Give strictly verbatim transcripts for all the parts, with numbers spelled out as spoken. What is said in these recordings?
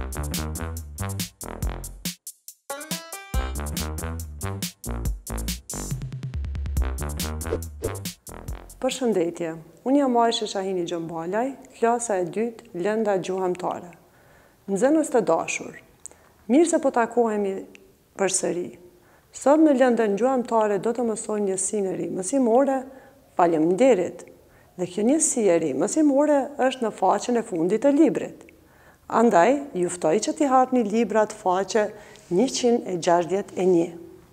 Përshëndetje, unë jam Ajshe Shahini Gjëmbalaj, klasa e dytë, lënda gjuhëmtare. Nxënës të dashur, mirë se po takohemi përsëri. Sot në lëndën gjuhëmtare do të mësojmë njësinë e ri mësimore, faleminderit. Dhe kjo njësi e ri mësimore është në faqen e fundit të librit. Andaj, ju ftoj që t'i hapni librat faqe njëqind e gjashtëdhjetë e një.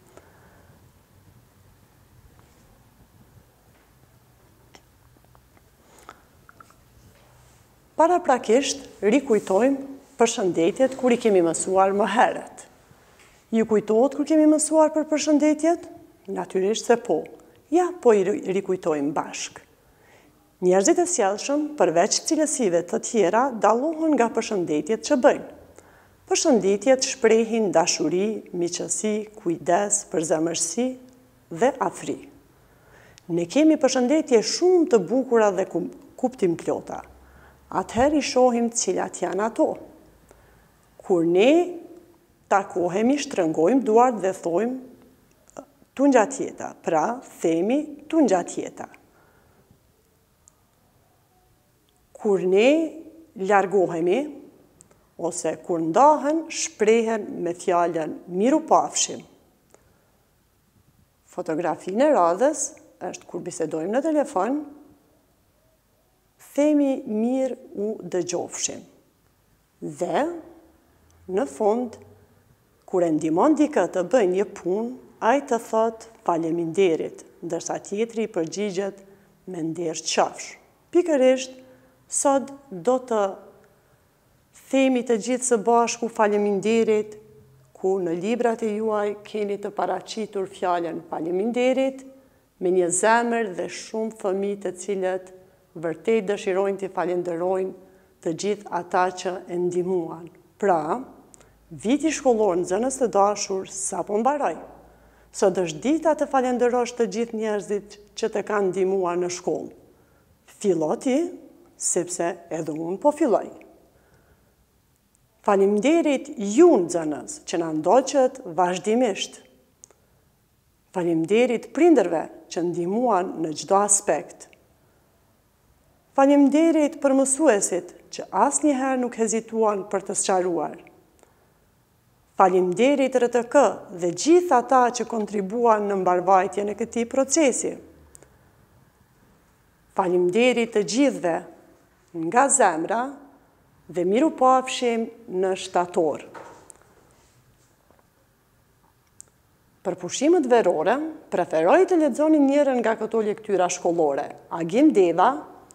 Paraprakisht, rikujtojmë përshëndetjet kur i kemi mësuar më herët. Ju kujtohet kur kemi mësuar për përshëndetjet? Natyrisht se po. Ja, po i rikujtojmë bashk. Njerëzit e sjellshëm, përveç cilësive të tjera, dallohen nga përshëndetjet që bëjnë. Përshëndetjet shprehin dashuri, miqësi, kujdes, përzemërsi dhe afri. Ne kemi përshëndetje shumë të bukura dhe kuptim plota. Atëherë i shohim cilat janë ato. Kur ne takohemi, shtrëngojmë duart dhe thojmë tu ngjatjeta, pra themi tu ngjatjeta. Kur ne largohemi, ose kur ndahen, shprehen me fjalën mirupafshim. Fotografinë e radhës është kur bisedojmë në telefon, themi mirë u dëgjofshim. Dhe, në fund, kur e ndihmon dikë të bëjë një punë, ai të thot faleminderit, ndërsa tjetri përgjigjet me nder qafsh. Pikërisht, sot do të themi të gjithë së bashku faleminderit, ku në librat e juaj keni të paraqitur fjalën faleminderit, me një zemër dhe shumë fëmijë të cilët vërtet dëshirojnë t'i falenderojnë të gjithë ata që e ndihmuan. Pra, viti shkollor nxënës të dashur sapo mbaroi. Sot është dita të falenderosh të gjithë njerëzit që të kanë ndihmuar në shkollë. Fillo ti, sepse edhe unë po filloj. Faleminderit ju nxënës që na ndoqët vazhdimisht. Faleminderit prindërve që ndihmuan në çdo aspekt. Faleminderit për mësuesit që asnjëherë nuk hezituan për të sqaruar. Faleminderit R T K dhe gjithë ata që kontribuan në mbarvajtjen e këtij procesi. Faleminderit të gjithëve nga zemra dhe mirupafshim në shtator. Për pushimet verore, preferoj të lexoni njërin nga këto lektyra shkollore, Agim Deva,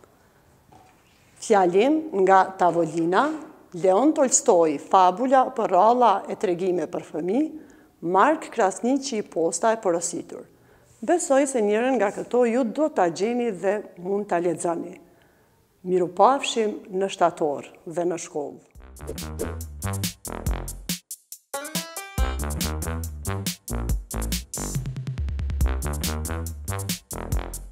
Fjalim nga tavolina, Leon Tolstoi, Fabula për ralla e tregime për fëmijë, Mark Krasniqi, Posta e porositur. Besoj se njërin nga këto ju do ta gjeni dhe mund ta lexoni. Mirupafshim në shtator dhe në shkollë.